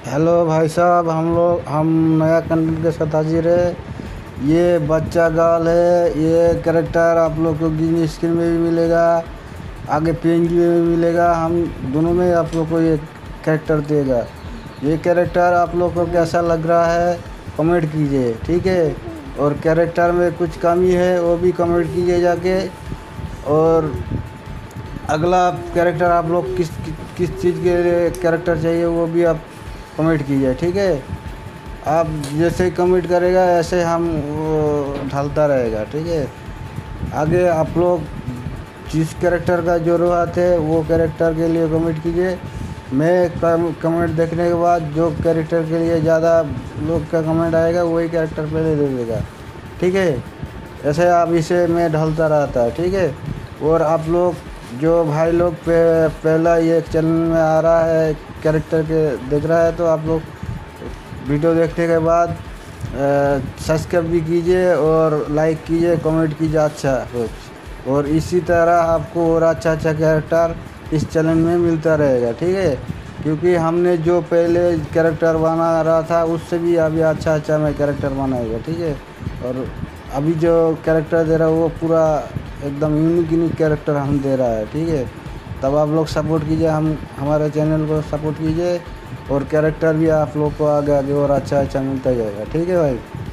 Hello भाई साहब, हम नया कंटेंट के साथ हाजिर है। ये बच्चा गर्ल है। ये कैरेक्टर आप लोग को ग्रीन स्क्रीन में भी मिलेगा, आगे पीएनजी में भी मिलेगा। हम दोनों में आप लोग को ये कैरेक्टर देगा। ये कैरेक्टर आप लोग को कैसा लग रहा है कमेंट कीजिए, ठीक है। और कैरेक्टर में कुछ कमी है वो भी कमेंट कीजिए जाके। और अगला कैरेक्टर आप लोग किस चीज़ के लिए कैरेक्टर चाहिए वो भी आप कमेंट कीजिए, ठीक है। आप जैसे ही कमेंट करेगा ऐसे हम वो ढलता रहेगा, ठीक है। आगे आप लोग जिस कैरेक्टर का ज़रूरत है वो कैरेक्टर के लिए कमेंट कीजिए। मैं कमेंट देखने के बाद जो कैरेक्टर के लिए ज़्यादा लोग का कमेंट आएगा वही कैरेक्टर पहले दे देगा, ठीक है। ऐसे आप इसे में ढलता रहता है, ठीक है। और आप लोग जो भाई लोग पहला ये चैनल में आ रहा है कैरेक्टर के देख रहा है, तो आप लोग वीडियो देखने के बाद सब्सक्राइब भी कीजिए और लाइक कीजिए, कमेंट कीजिए अच्छा कुछ। और इसी तरह आपको और अच्छा अच्छा कैरेक्टर इस चैनल में मिलता रहेगा, ठीक है। क्योंकि हमने जो पहले कैरेक्टर बना रहा था उससे भी अभी अच्छा मैं कैरेक्टर बनाएगा, ठीक है। और अभी जो कैरेक्टर दे रहा है वो पूरा एकदम यूनिक कैरेक्टर हम दे रहा है, ठीक है। तब आप लोग सपोर्ट कीजिए, हमारे चैनल को सपोर्ट कीजिए। और कैरेक्टर भी आप लोग को आगे आगे और अच्छा मिलता जाएगा, ठीक है भाई।